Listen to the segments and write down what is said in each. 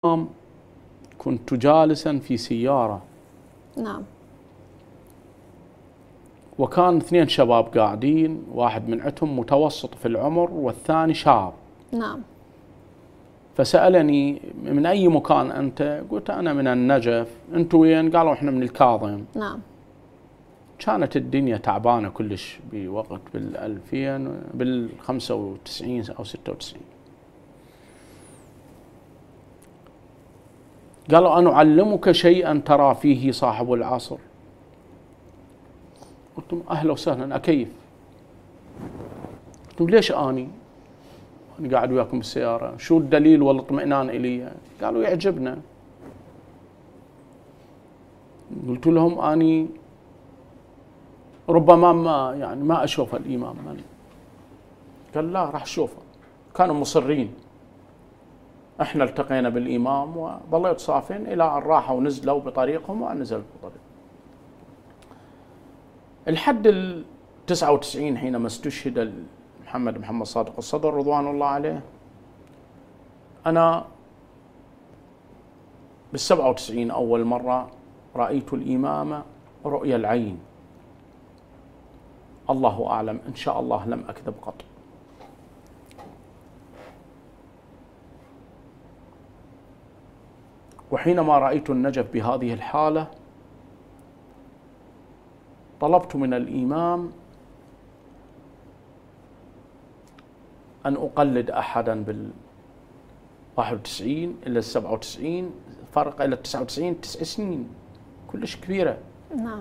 كنت جالسا في سيارة. نعم. وكان اثنين شباب قاعدين، واحد من عندهم متوسط في العمر والثاني شاب. نعم. فسألني من أي مكان أنت؟ قلت أنا من النجف. أنتوا وين؟ قالوا إحنا من الكاظم. نعم. كانت الدنيا تعبانة كلش بوقت بال95 أو 96. قالوا أنا أعلمك شيئا ترى فيه صاحب العصر. قلت لهم أهلا وسهلا، أكيف؟ قلت لهم ليش أنا قاعد وياكم بالسيارة؟ شو الدليل والاطمئنان إلي؟ قالوا يعجبنا. قلت لهم أني ربما ما أشوف الإمام من. قال لا راح أشوفه. كانوا مصرين. احنا التقينا بالإمام وظلوا يتصافين إلى أن راحوا ونزلوا بطريقهم وأنا نزلت بطريق. الحد 99 حينما استشهد محمد صادق الصدر رضوان الله عليه، أنا بال97 أول مرة رأيت الإمام رؤيا العين. الله أعلم، إن شاء الله لم أكذب قط. وحينما رأيت النجف بهذه الحالة طلبت من الإمام أن أقلد أحدا بال91 إلى 97، فرق إلى 99 9 سنين كلش كبيرة. نعم.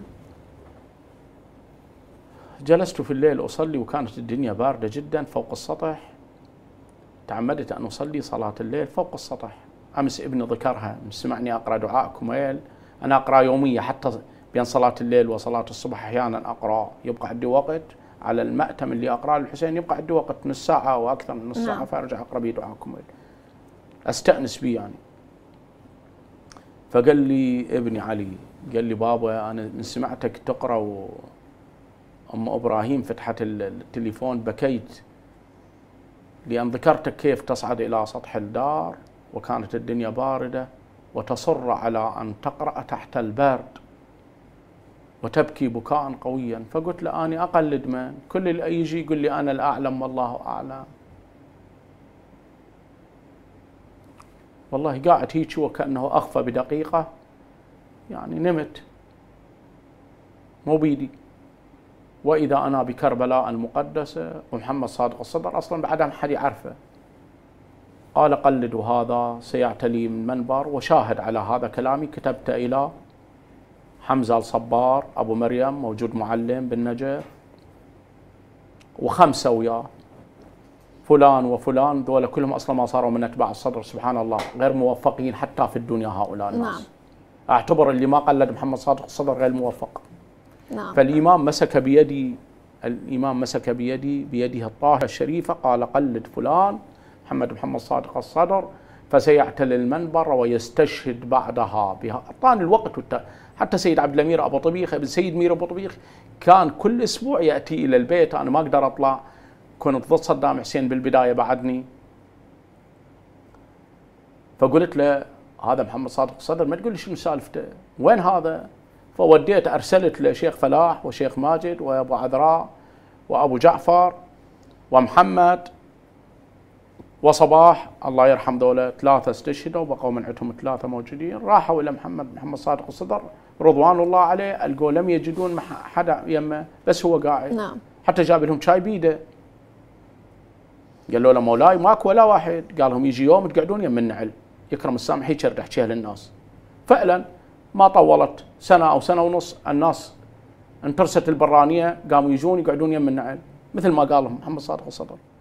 جلست في الليل أصلي وكانت الدنيا باردة جدا فوق السطح. تعمدت أن أصلي صلاة الليل فوق السطح. أمس ابني ذكرها، سمعني أقرأ دعاء كميل. أنا أقرأ يوميا حتى بين صلاة الليل وصلاة الصبح أحيانا أقرأ، يبقى عندي وقت على المأتم اللي أقرأ للحسين، يبقى عندي وقت نص ساعة أو أكثر من نص ساعة، فأرجع أقرأ بيه دعاء كميل أستأنس بيه يعني. فقال لي ابني علي، قال لي بابا أنا من سمعتك تقرأ أم إبراهيم فتحت التليفون بكيت، لأن ذكرتك كيف تصعد إلى سطح الدار وكانت الدنيا باردة وتصر على أن تقرأ تحت البرد وتبكي بكاء قويا. فقلت له أنا أقلد من؟ كل اللي يجي يقول لي أنا الأعلم والله أعلم. والله قاعد هيك وكأنه أخفى بدقيقة، يعني نمت مو بيدي. وإذا أنا بكربلاء المقدسة ومحمد صادق الصدر أصلا بعد ما حد يعرفه. قال قلدوا هذا سيعتلي من منبر، وشاهد على هذا كلامي كتبت إلى حمزة الصبار أبو مريم موجود معلم بالنجف، و5 وياه فلان وفلان، دول كلهم أصلا ما صاروا من أتباع الصدر. سبحان الله، غير موفقين حتى في الدنيا هؤلاء الناس. نعم. أعتبر اللي ما قلد محمد صادق الصدر غير موفق. نعم. فالإمام مسك بيدي، الإمام مسك بيده الطاهرة الشريفة، قال قلد فلان محمد صادق الصدر فسيعتلي المنبر ويستشهد بعدها بها. أعطاني الوقت حتى سيد عبد الأمير أبو طبيخ ابن سيد مير أبو طبيخ كان كل أسبوع يأتي إلى البيت. أنا ما أقدر أطلع، كنت ضد صدام حسين بالبداية بعدني. فقلت له هذا محمد صادق الصدر، ما تقول لي شنو سالفته، وين هذا؟ فوديت أرسلت لشيخ فلاح وشيخ ماجد وأبو عذراء وأبو جعفر ومحمد وصباح الله يرحم، ذولا 3 استشهدوا وبقوا من عندهم 3 موجودين. راحوا إلى محمد صادق الصدر رضوان الله عليه، ألقوا لم يجدون حدا يمه، بس هو قاعد. نعم. حتى جاب لهم شاي بيده. قالوا له مولاي ماكو ولا واحد. قال لهم يجي يوم تقعدون يم النعل يكرم السامح هيك رد احكيها للناس. فعلا ما طولت 1 أو 1.5 سنة الناس انترست البرانية، قاموا يجون يقعدون يم النعل مثل ما قال لهم محمد صادق الصدر.